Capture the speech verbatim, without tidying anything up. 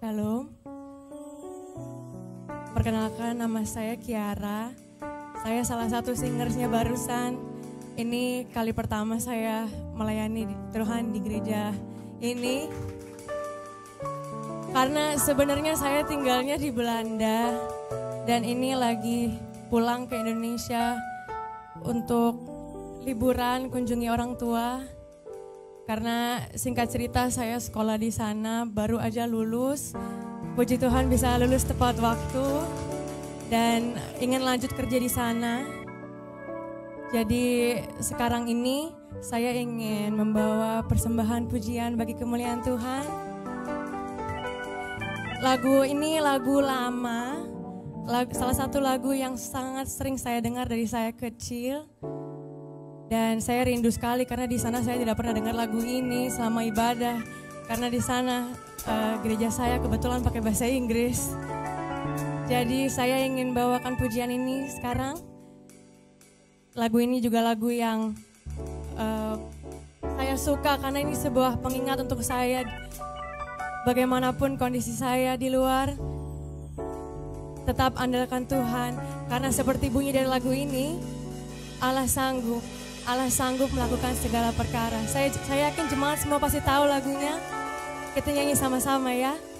Shalom. Perkenalkan, nama saya Kiara. Saya salah satu singersnya barusan. Ini kali pertama saya melayani Tuhan di gereja ini. Karena sebenarnya saya tinggalnya di Belanda dan ini lagi pulang ke Indonesia untuk liburan, kunjungi orang tua. Karena singkat cerita saya sekolah di sana, baru aja lulus. Puji Tuhan bisa lulus tepat waktu dan ingin lanjut kerja di sana. Jadi sekarang ini saya ingin membawa persembahan pujian bagi kemuliaan Tuhan. Lagu ini lagu lama, lagu, salah satu lagu yang sangat sering saya dengar dari saya kecil. Dan saya rindu sekali karena di sana saya tidak pernah dengar lagu ini selama ibadah. Karena di sana uh, gereja saya kebetulan pakai bahasa Inggris. Jadi saya ingin bawakan pujian ini sekarang. Lagu ini juga lagu yang uh, saya suka karena ini sebuah pengingat untuk saya. Bagaimanapun kondisi saya di luar, tetap andalkan Tuhan. Karena seperti bunyi dari lagu ini, Allah sanggup. Allah sanggup melakukan segala perkara. Saya, saya yakin jemaat semua pasti tahu lagunya. Kita nyanyi sama-sama ya.